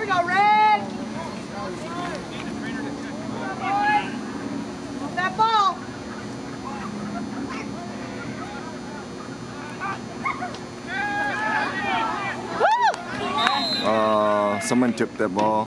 go, Red! Move that ball! Someone took that ball.